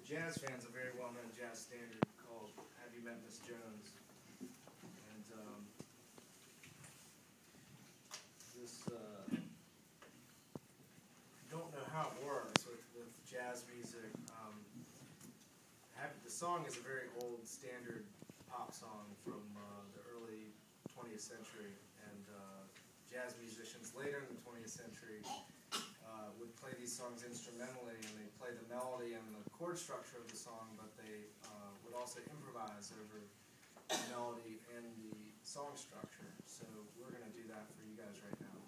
jazz fans, a very well-known jazz standard called "Have You Met Miss Jones?" And don't know how it works with jazz music. The song is a very old standard pop song from the early 20th century, and jazz musicians later in the 20th century would play these songs instrumentally, and they play the melody and the chord structure of the song, but they would also improvise over the melody and the song structure. So we're going to do that for you guys right now.